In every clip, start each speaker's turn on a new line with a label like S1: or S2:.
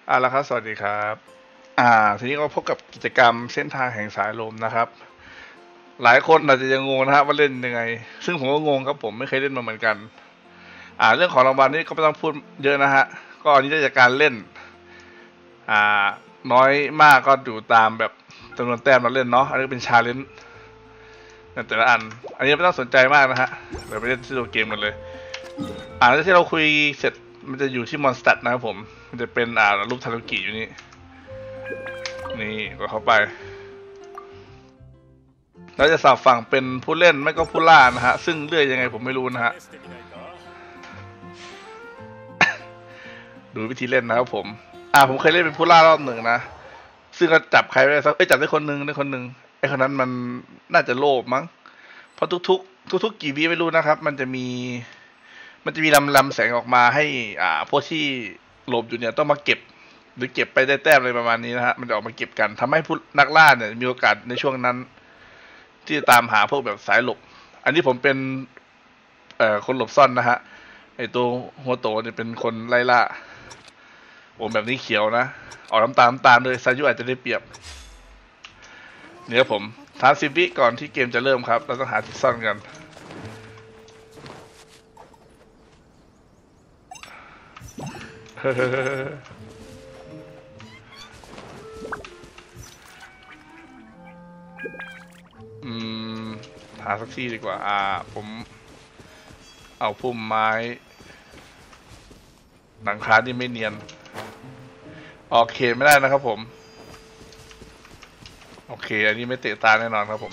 S1: แล้วครับสวัสดีครับทีนี้ก็พบกับกิจกรรมเส้นทางแห่งสายลมนะครับหลายคนอาจจะยังงงนะฮะว่าเล่นยังไงซึ่งผมก็งงครับผมไม่เคยเล่นมาเหมือนกันเรื่องของรางวัลนี่ก็ไม่ต้องพูดเยอะนะฮะก็อันนี้ได้จากการเล่นอ่าน้อยมากก็อยู่ตามแบบจำนวนแต้มเราเล่นเนาะอันนี้เป็นชาเลนจ์ในแต่ละอันนี้ไม่ต้องสนใจมากนะฮะเดี๋ยวไปเล่นที่ตัวเกมกันเลยแล้วที่เราคุยเสร็จมันจะอยู่ที่มอนสเตอร์นะครับผมมันจะเป็นรูปทารุกิอยู่นี่กดเข้าไปเราจะสับฝั่งเป็นผู้เล่นไม่ก็ผู้ล่านะฮะซึ่งเลือกยังไงผมไม่รู้นะฮะดูวิธีเล่นนะครับผมผมเคยเล่นเป็นผู้ล่ารอบหนึ่งนะซึ่งก็จับใครไม่ได้สักจับได้คนหนึ่งไอ้คนนั้นมันน่าจะโลภมั้งเพราะทุกกี่วิไม่รู้นะครับมันจะมีลำแสงออกมาให้พวกที่หลบอยู่เนี่ยต้องมาเก็บหรือเก็บไปได้แต้มอะไรประมาณนี้นะฮะมันจะออกมาเก็บกันทำให้ผู้นักล่าเนี่ยมีโอกาสในช่วงนั้นที่จะตามหาพวกแบบสายหลบอันนี้ผมเป็นคนหลบซ่อนนะฮะไอตัวหัวโตเนี่ยเป็นคนไล่ล่าผมแบบนี้เขียวนะออกน้ำตาลเลยซายุอาจจะได้เปรียบเนี่ยผม30 วิก่อนที่เกมจะเริ่มครับเราต้องหาที่ซ่อนกันอืมหาสักที่ดีกว่าผมเอาพุ่มไม้หลังคาที่ไม่เนียนออกเขตไม่ได้นะครับผมโอเคอันนี้ไม่เตะตาแน่นอนครับผม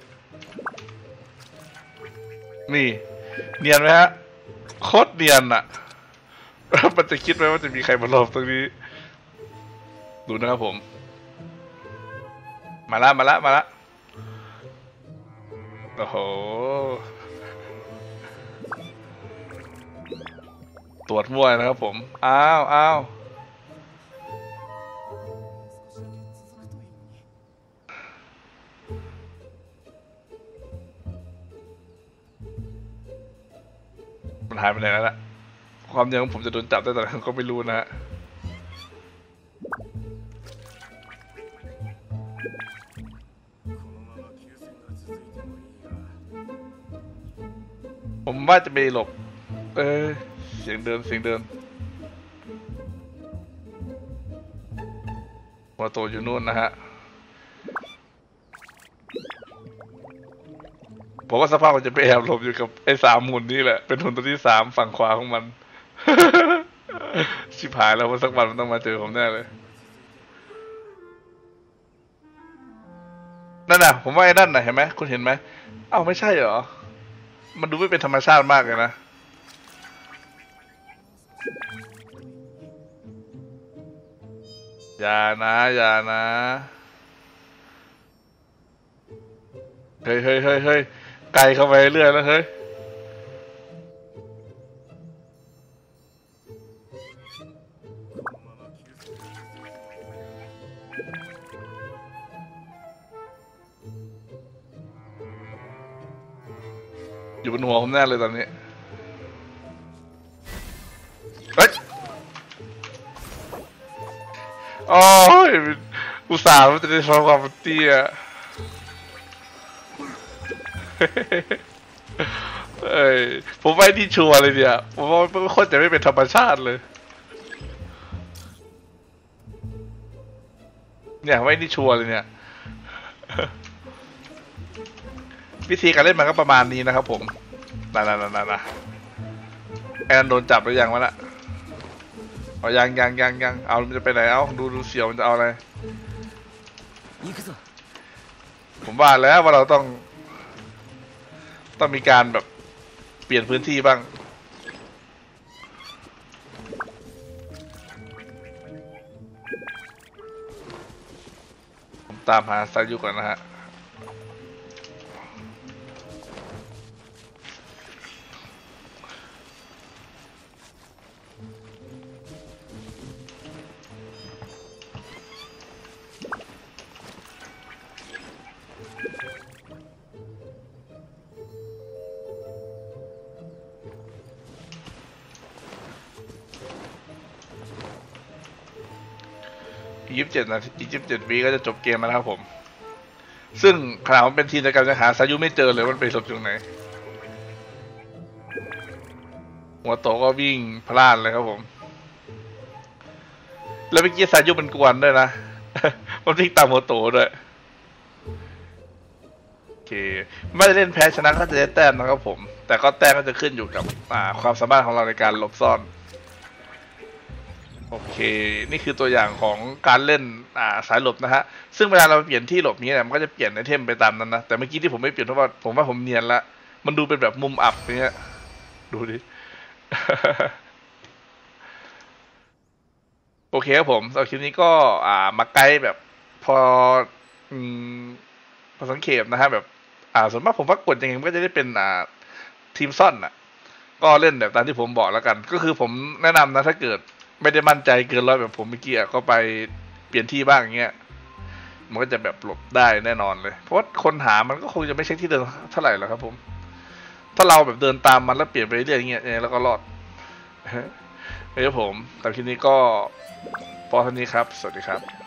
S1: นี่เนียนไหมฮะโคตรเนียนอะมันจะคิดไหมว่าจะมีใครมาหลบตรงนี้ดูนะครับผมมาละโอ้โหตรวจมั่วนะครับผมอ้าวมันหายไปไหนแล้วล่ะความยังผมจะโดนจับได้แต่ก็ไม่รู้นะฮะผมว่าจะไปหลบเออเสียงเดินหัวโตอยู่นู่นนะฮะผมว่าสภาพมันจะไปแอบหลบอยู่กับไอ้3 หุ่นนี่แหละเป็นหุ่นตัวที่3ฝั่งขวาของมันชิบหายแล้วว่าสักวันมันต้องมาเจอผมแน่เลยนั่นน่ะผมว่าไอ้นั่นน่ะเห็นไหมคุณเห็นไหมไม่ใช่เหรอมันดูไม่เป็นธรรมชาติมากเลยนะอย่านะเฮ้ยไกลเข้าไปเรื่อยแล้วเฮ้ยอยู่บนหัวผมแน่เลยตอนนี้เฮ้ยโอ้ยอุตส่าห์มันจะได้ใช้ความเตี้ยเอ้ยผมไม่ที่ชัวร์เลยเนี่ยผมว่ามันโคตรจะไม่เป็นธรรมชาติเลยเนี่ยไม่ที่ชัวร์เลยเนี่ยวิธีการเล่นมันก็ประมาณนี้นะครับผมนะแอนโดนจับหรือยังวะน่ะยังเอามันจะไปไหนดูเสียวมันจะเอาอะไรผมว่าแล้วว่าเราต้องมีการแบบเปลี่ยนพื้นที่บ้างผมตามหาซายุก่อนนะฮะ 27 นาทีอีก27 วิก็จะจบเกมแล้วนะครับผมซึ่งขณะมันเป็นทีมในการจะหาสายุไม่เจอเลยมันไปหลบอยู่ไหนหัวโตก็วิ่งพลาดเลยครับผมแล้วเมื่อกี้สายุมันกวนด้วยนะ มันวิ่งตามหัวโตด้วยโอเคไม่ได้เล่นแพ้ชนะก็จะได้แต้มนะครับผมแต่ก็แต้มก็จะขึ้นอยู่กับความสามารถของเราในการหลบซ่อนโอเคนี่คือตัวอย่างของการเล่นสายหลบนะฮะซึ่งเวลาเราเปลี่ยนที่หลบนี้เนี่ยมันก็จะเปลี่ยนไอเทมไปตามนั้นนะแต่เมื่อกี้ที่ผมไม่เปลี่ยนเพราะว่าผมเนียนละมันดูเป็นแบบมุมอับอย่างเงี้ยดูดิ โอเคครับผมสำหรับคลิปนี้ก็มาไกด์แบบพออืมพอสังเขปนะฮะแบบส่วนมากผมว่ากดยังไงมันก็จะได้เป็นทีมซ่อนอ่ะก็เล่นแบบตามที่ผมบอกแล้วกันก็คือผมแนะนำนะถ้าเกิดไม่ได้มั่นใจเกินร้อยแบบผมเมื่อกี้ก็ไปเปลี่ยนที่บ้างอย่างเงี้ยมันก็จะแบบหลบได้แน่นอนเลยเพราะว่าคนหามันก็คงจะไม่ใช่ที่เดิมเท่าไหร่หรอกครับผมถ้าเราแบบเดินตามมันแล้วเปลี่ยนไปเรื่อยๆอย่างเงี้ยแล้วก็รอดครับผมแต่คลิปนี้ก็พอเท่านี้ครับสวัสดีครับ